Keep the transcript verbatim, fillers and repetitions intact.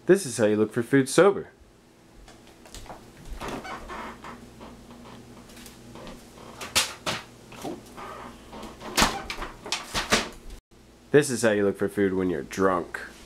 This is how you look for food sober. This is how you look for food when you're drunk.